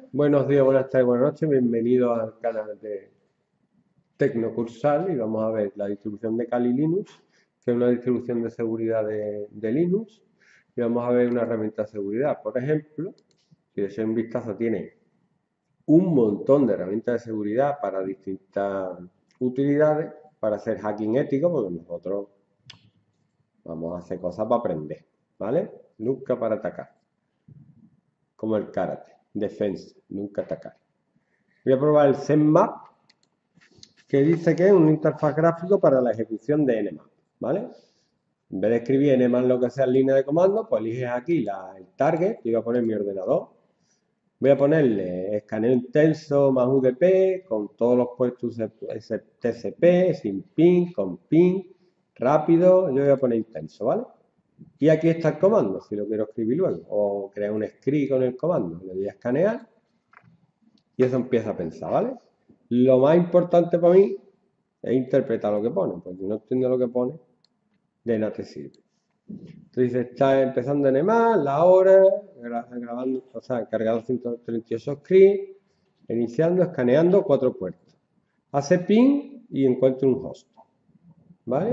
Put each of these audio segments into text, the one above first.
Buenos días, buenas tardes, buenas noches. Bienvenidos al canal de Tecnocursal y vamos a ver la distribución de Kali Linux, que es una distribución de seguridad de Linux. Y vamos a ver una herramienta de seguridad. Por ejemplo, si echáis un vistazo, tiene un montón de herramientas de seguridad para distintas utilidades, para hacer hacking ético, porque nosotros vamos a hacer cosas para aprender, ¿vale? Nunca para atacar, como el karate, defensa, nunca atacar. Voy a probar el ZenMap, que dice que es una interfaz gráfico para la ejecución de Nmap, ¿vale? En vez de escribir Nmap lo que sea en línea de comando, pues eliges aquí el target, yo voy a poner mi ordenador, voy a ponerle escaneo intenso más UDP, con todos los puertos TCP, sin ping, con ping, rápido, yo voy a poner intenso, ¿vale? Y aquí está el comando, si lo quiero escribir luego, o crear un script con el comando, le doy a escanear y eso empieza a pensar, ¿vale? Lo más importante para mí es interpretar lo que pone, porque si no entiendo lo que pone, de nada te sirve. Entonces está empezando en EMAL, la hora, grabando, o sea, cargado 138 scripts, iniciando, escaneando 4 puertos. Hace ping y encuentra un host, ¿vale?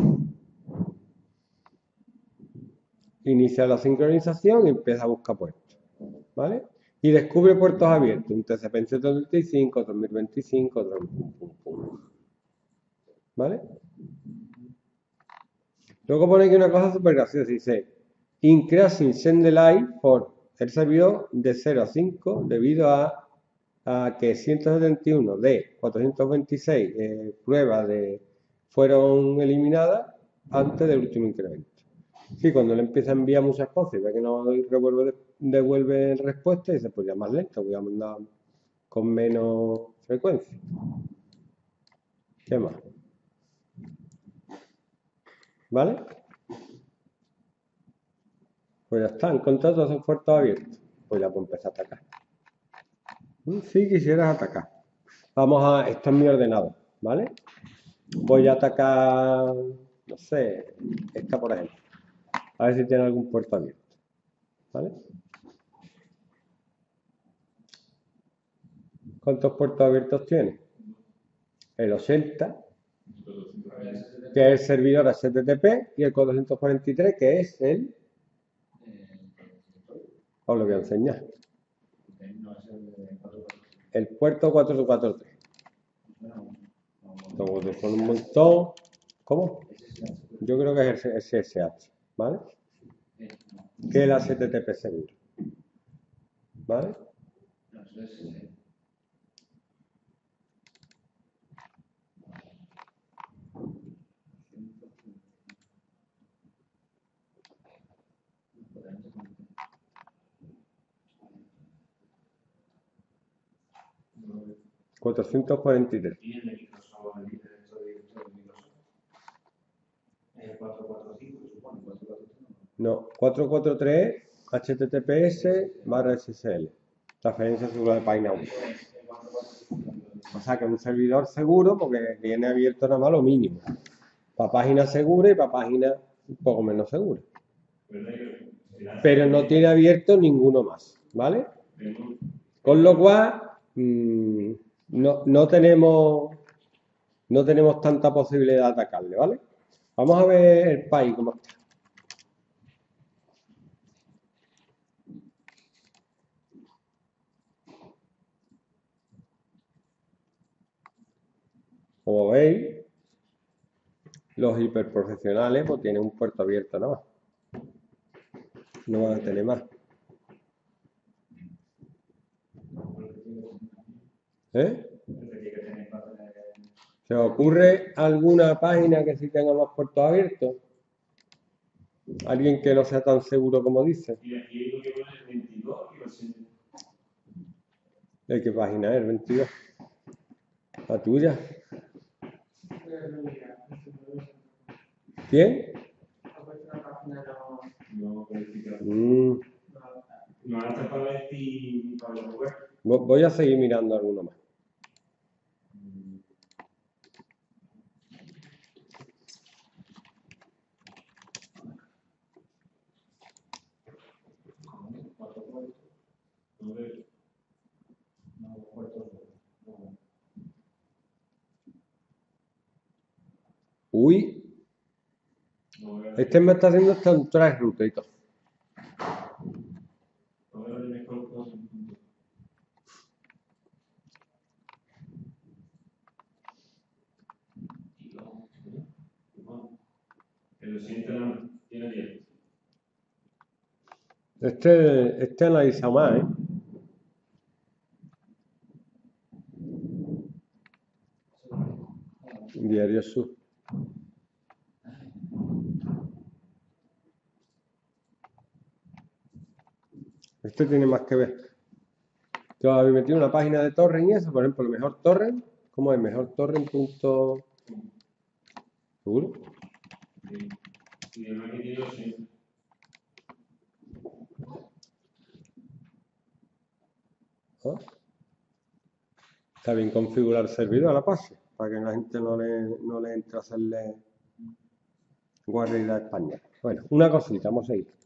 Inicia la sincronización y empieza a buscar puertos, ¿vale? Y descubre puertos abiertos, un TCP en 135, otro en 1025, otro en pum, pum, pum, ¿vale? Luego pone aquí una cosa súper graciosa, dice, increasing send delay for el servidor de 0 a 5 debido a que 171 de 426 pruebas fueron eliminadas antes del último incremento. Sí, cuando le empieza a enviar muchas cosas y ve que no devuelve respuesta, dice, pues ya más lento, voy a mandar con menos frecuencia. ¿Qué más? ¿Vale? Pues ya está, encontrado todos esos puertos abiertos. Pues ya puedo empezar a atacar. Si quisieras atacar. Vamos a, esto es mi ordenador, ¿vale? Voy a atacar, no sé, esta por ejemplo. A ver si tiene algún puerto abierto, ¿vale? ¿Cuántos puertos abiertos tiene? El 80, que es el servidor HTTP, y el 443, que es os lo voy a enseñar. El puerto 443. Luego son un montón. ¿Cómo? Yo creo que es el SSH, ¿vale? Que es el HTTP seguro, ¿vale? 443. No, 443 HTTPS/SSL. Transferencia segura de página web. O sea que es un servidor seguro porque viene abierto nada más lo mínimo. Para páginas seguras y para páginas un poco menos seguras. Pero no tiene abierto ninguno más, ¿vale? Con lo cual, no tenemos tanta posibilidad de atacarle, ¿vale? Vamos a ver el país cómo está. Como veis, los hiperprofesionales pues tienen un puerto abierto nada más. No van a tener más. ¿Eh? ¿Se os ocurre alguna página que sí tenga más puertos abiertos? ¿Alguien que no sea tan seguro como dice? ¿De qué página es? ¿El 22? ¿La tuya? ¿Quién? Voy a seguir mirando alguno más. Uy, este me está haciendo hasta un traje ruta y todo. Este analiza más, ¿eh? Diario Sur. Este tiene más que ver. Yo había metido una página de torrent y eso, por ejemplo, el mejor torrent, ¿cómo es? Mejor torrent. ¿Seguro? ¿Ah? Está bien configurar el servidor a la base, para que la gente no le entre a hacerle guardia a España. Bueno, una cosita, vamos a ir.